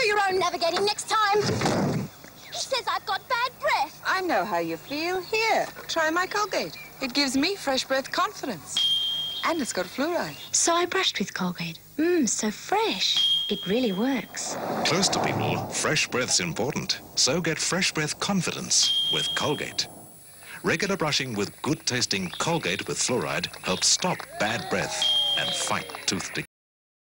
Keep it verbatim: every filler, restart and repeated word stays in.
your own navigating next time. He says I've got bad breath. I know how you feel. Here, try my Colgate. It gives me fresh breath confidence. And it's got fluoride. So I brushed with Colgate. Mmm, so fresh. It really works. Close to people, fresh breath's important. So get fresh breath confidence with Colgate. Regular brushing with good-tasting Colgate with fluoride helps stop bad breath and fight tooth decay.